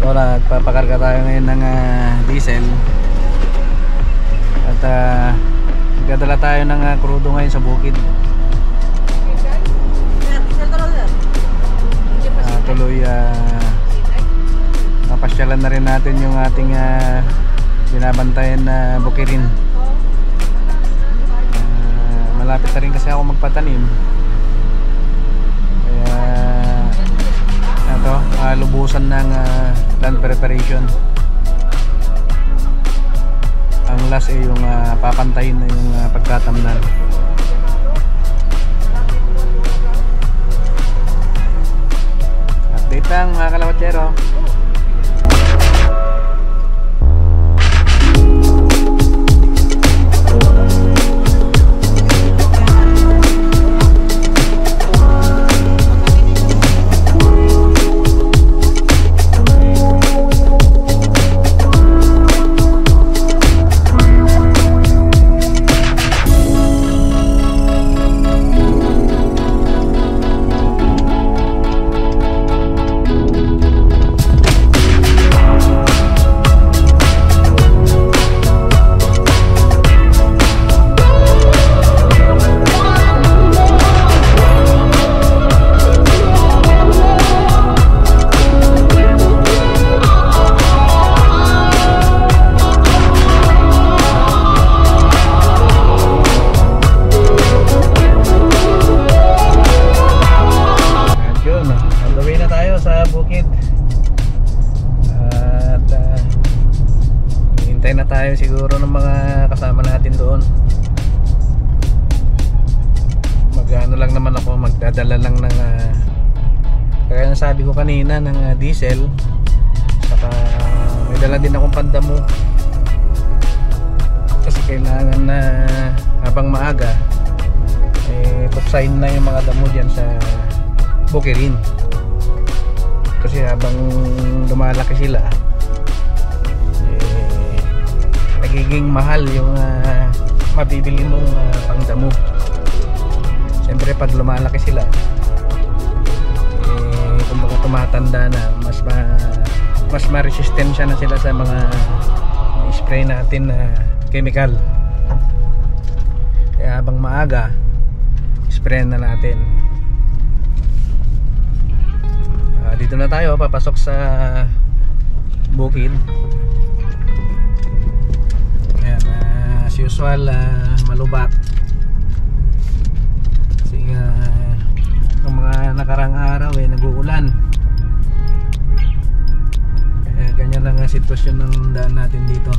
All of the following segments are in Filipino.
So nagpapakarga tayo ngayon ng diesel. At nagdadala tayo ng krudo ngayon sa bukid. Tuloy mapasyalan na rin natin yung ating binabantayan na bukirin. Malapit na rin kasi ako magpatanim. Kaya lubusan ng land preparation. Ang last ay yung papantayin na yung pagtatamnan. Update lang mga kalawatsero. Tayo siguro ng mga kasama natin doon. Mag-ano lang naman ako, magdadala lang ng kaya nasabi ko kanina ng diesel. Saka may dala din akong pandamo. Kasi kailangan na habang maaga puksain na yung mga damo dyan sa bukirin. Kasi habang lumalaki sila nagiging mahal yung mabibili mong pangdamo. Siyempre pag lumalaki sila kumbaga tumatanda na, mas ma-resistensya na sila sa mga spray natin na chemical. Kaya habang maaga spray na natin. Dito na tayo papasok sa bukid. Usual malubak kasi ng mga nakarang araw nag-uulan, kaya ganyan lang ang sitwasyon ng daan natin dito.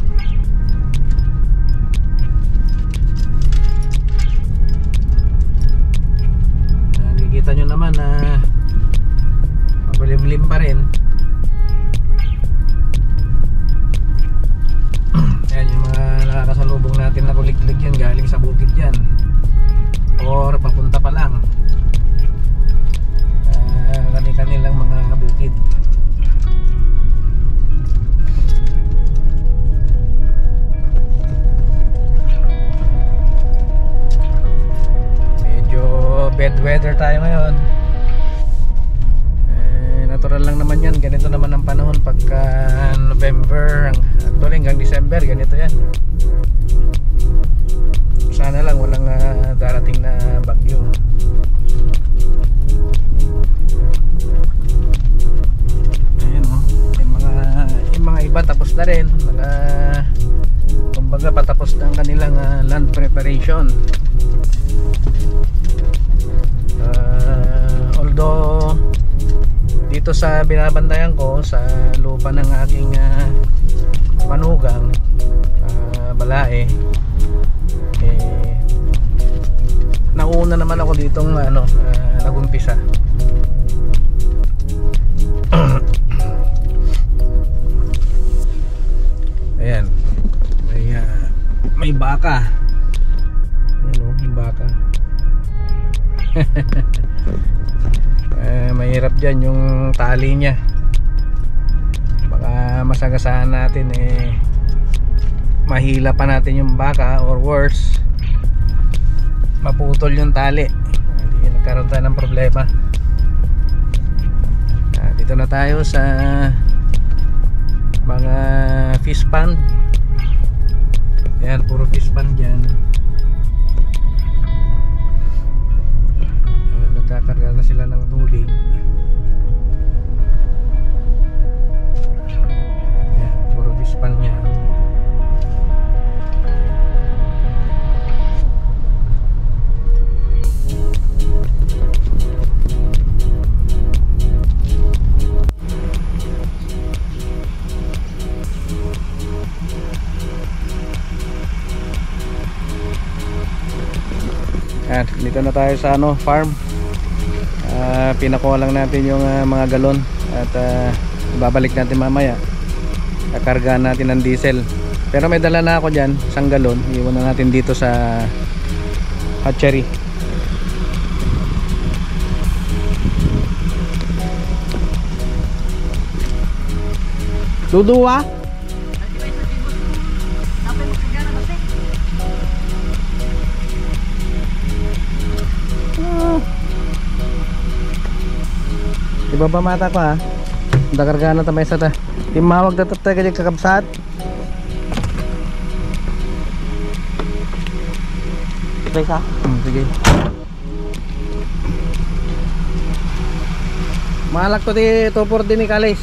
Nakikita nyo naman na makulimlim pa rin. Ayan yung mga nakakasalubong natin na kuliglig yan, galing sa bukid yan or papunta pa lang kanilang mga bukid. Medyo bad weather tayo ngayon. Natural lang naman yan, ganito naman ang panahon pagka November, actually hanggang December ganito yan. Sana lang walang darating na bagyo. Ayan yung mga iba tapos na rin, kumbaga patapos na ang kanilang land preparation. Although dito sa binabantayan ko sa lupa ng aking manugang balae, nauna naman ako ditong nagumpisa. Ayan, may baka. Ayan yung baka. Mahirap dyan yung tali niya, baka masagasaan natin mahila pa natin yung baka, or worse maputol yung tali, hindi nagkaroon tayo ng problema. Dito na tayo sa mga fish pond. Yan, puro fish pond dyan. Nagkakarga na sila ng tubig. Yan, puro fish pond yan. Yan, dito na tayo sa farm. Pinakuha lang natin yung mga galon at babalik natin mamaya. Kakargahan natin ng diesel. Pero may dala na ako dyan, 1 galon. Iwan na natin dito sa hatchery. Duduwa? Ibaba mata ko ha. Dakarga na tamay sa ta. Timawag na tatay kanya kakabsat. Ito isa? Sige. Malak to di tupor din ni Kalis.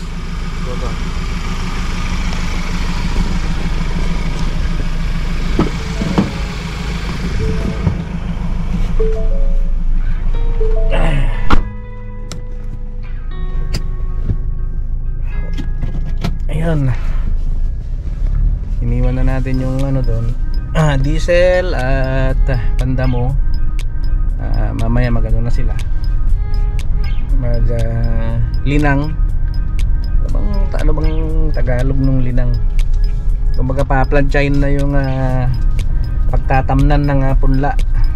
Ayan, iniwan na natin yung doon, diesel at pandamo. Mamaya magano na sila, mag linang. Ano bang Tagalog nung linang? Kumbaga pa-planchain na yung pagtatamnan ng punla.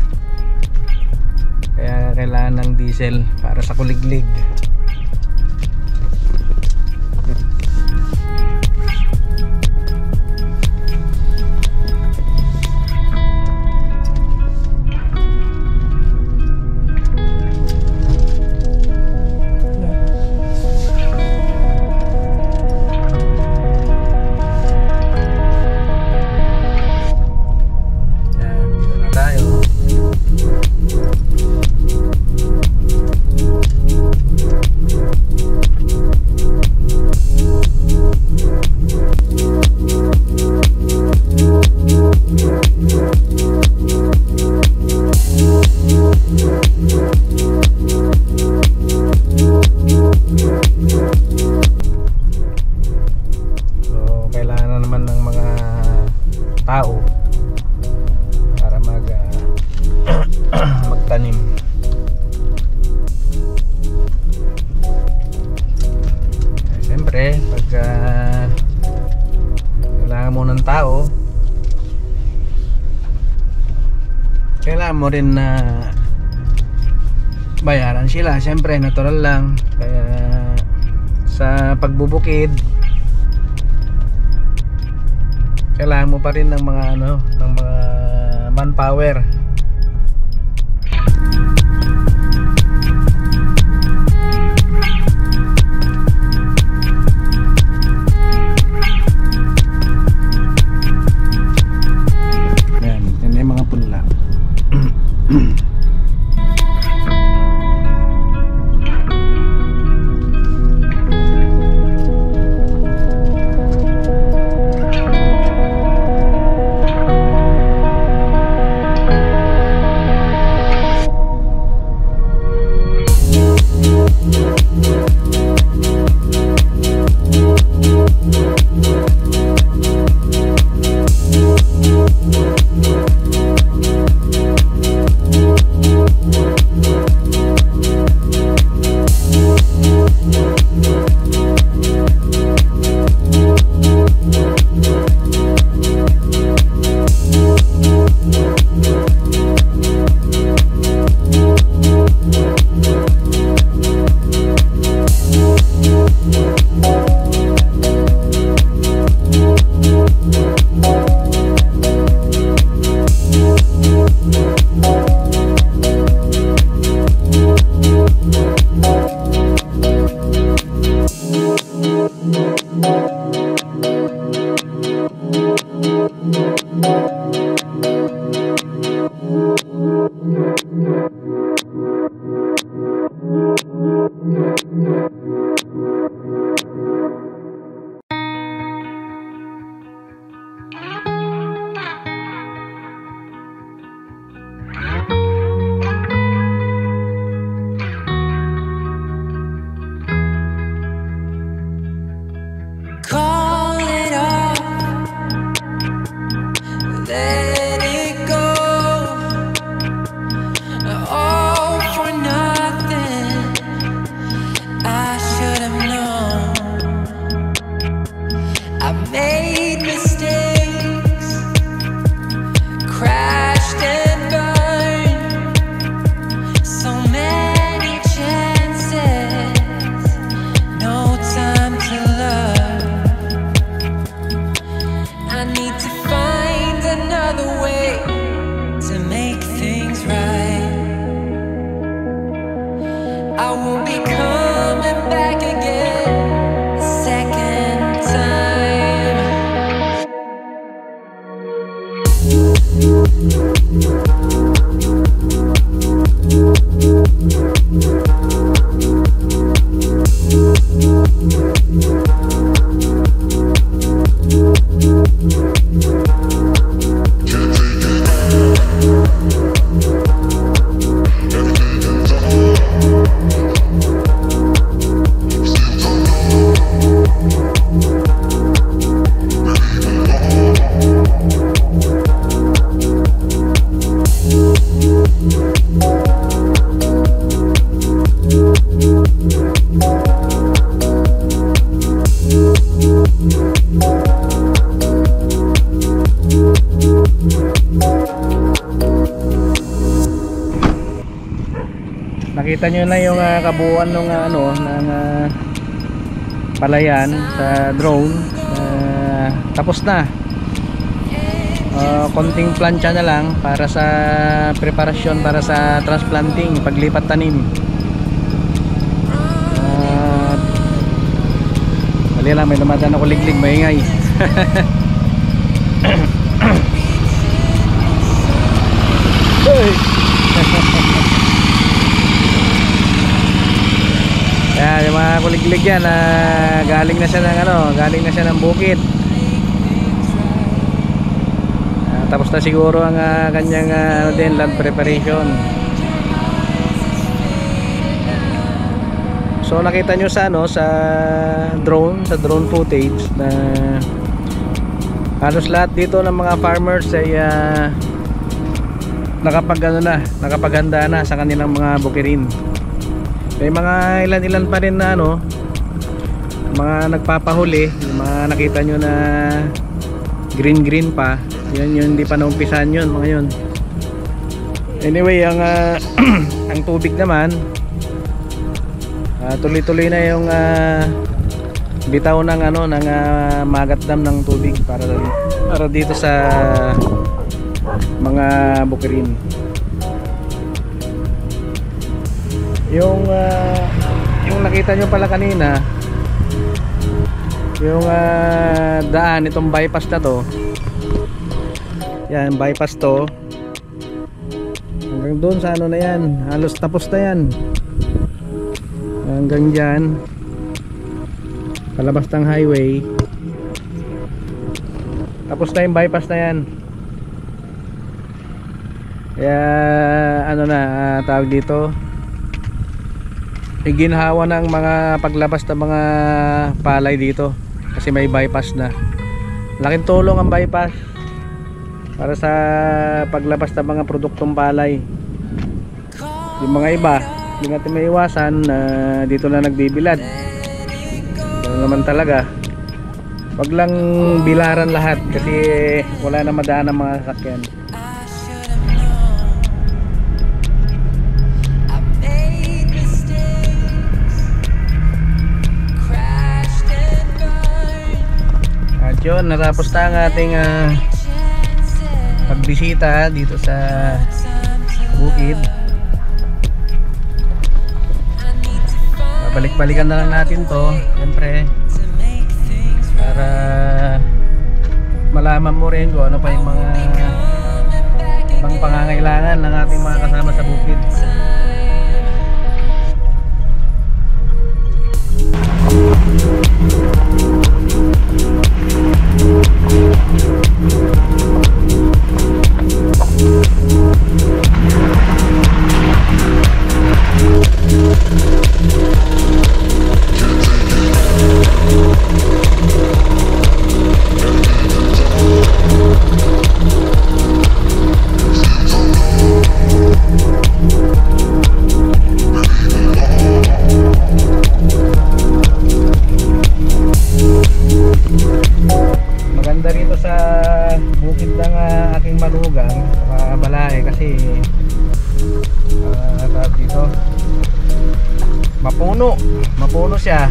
Kaya kailangan ng diesel para sa kuliglig. Tao para magtanim. Siyempre pag kailangan mo ng tao, kailangan mo rin na bayaran sila. Siyempre natural lang. Kaya sa pagbubukid kailangan mo pa rin ng mga ng mga manpower. Yan yung mga punla. Nakita nyo na yung kabuuan ng ng palayan sa drone. Tapos na. Konting plancha na lang para sa preparasyon para sa transplanting, paglipat tanim. Dali lang, may dumadaan ako liglig, maingay. Ayan, yung mga kuliglig yan, galing na siya ng galing na siya ng bukid. Tapos na siguro ang kanyang din land preparation. So nakita nyo sa sa drone footage na halos lahat dito ng mga farmers ay nakapaghanda na sa kanilang mga bukirin. May mga ilan pa rin na mga nagpapahuli, yung mga nakita nyo na green pa, yun hindi pa naumpisan yun, mga yun. Anyway, ang ang tubig naman tuloy-tuloy na yung bitaw ng ng Magat Dam ng tubig para dito sa mga bukirin. Yung nakita nyo pala kanina, yung daan, itong bypass na to, yan, bypass to hanggang doon sa na yan, halos tapos na yan, hanggang dyan palabas ng highway, tapos na yung bypass na yan. Kaya tawag dito, iginhawa ng mga paglabas ng mga palay dito kasi may bypass na. Laking tulong ang bypass para sa paglabas ng mga produktong palay. Yung mga iba hindi natin maiwasan dito na nagbibilad. Ano naman talaga, wag lang bilaran lahat kasi wala na madaan ang mga sasakyan. Yun, natapos na ang ating pagbisita dito sa bukid. Balik-balikan na lang natin to, siyempre, para malaman mo rin kung ano pa yung mga ibang pangangailangan ng ating mga kasama sa bukid. mapuno siya.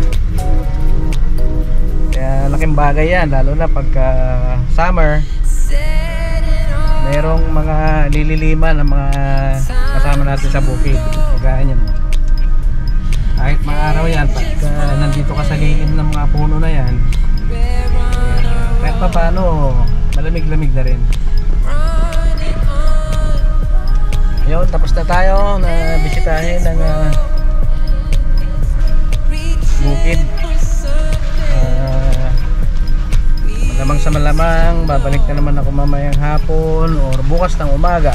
Kaya laking bagay yan, lalo na pagka summer. Merong mga lililiman ng mga kasama natin sa bukid. Gaya yan. Kahit mga araw yan, pagka nandito ka sa lilim ng mga puno na yan, kahit pa paano, malamig-lamig na rin. Ayun, tapos na tayo na bisitahin ng bukid. Malamang sa malamang babalik na naman ako mamayang hapon or bukas ng umaga,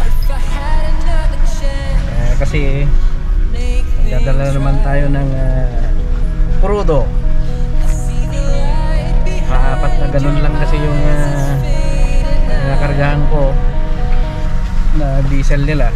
kasi magdadala naman tayo ng crudo. Apat na ganun lang kasi yung nakargahan ko na diesel nila.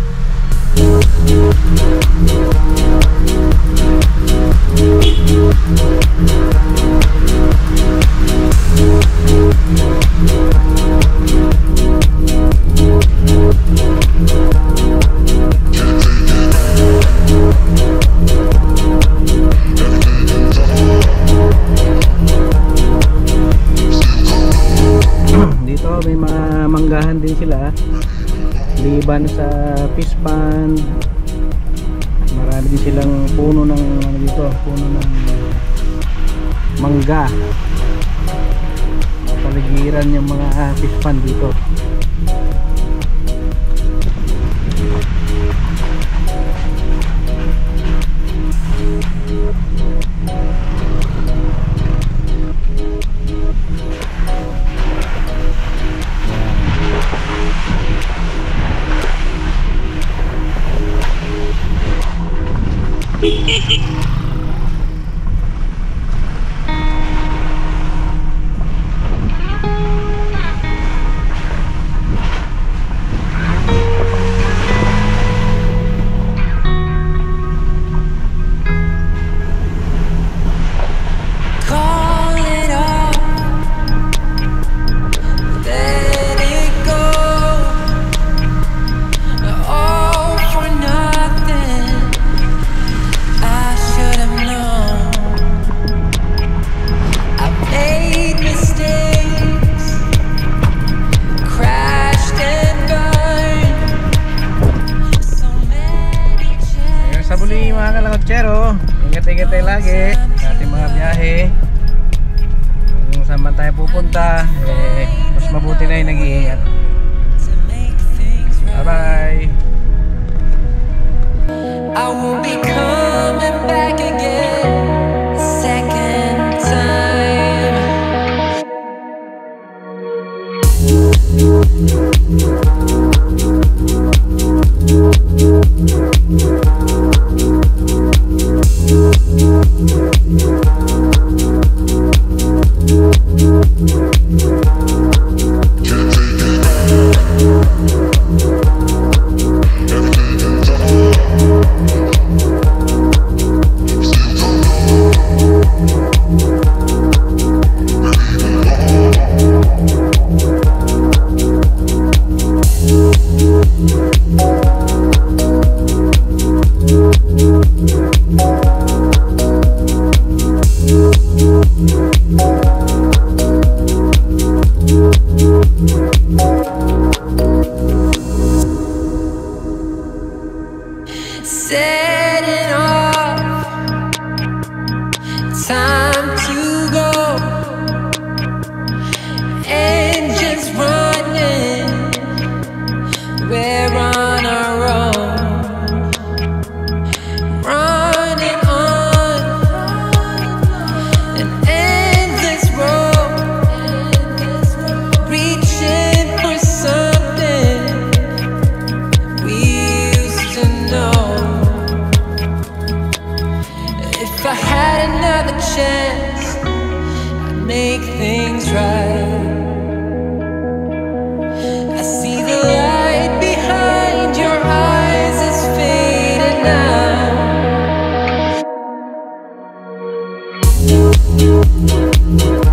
Dito may mga manggahan din sila, liban sa fish pond. Marami din silang puno ng dito, puno ng mangga. Paligiran yung mga fish pond dito. Ingat-ingat tayo lagi sa ating mga biyahe. Kung saan man tayo pupunta, mas mabuti na yung nag-iingat. Bye bye. I won't be coming back again a second time. Setting off, time to go. Engines running, we're on our own. Running on an endless road, reaching for something we used to know. If I had another chance, I'd make things right. I see the light behind your eyes is fading now.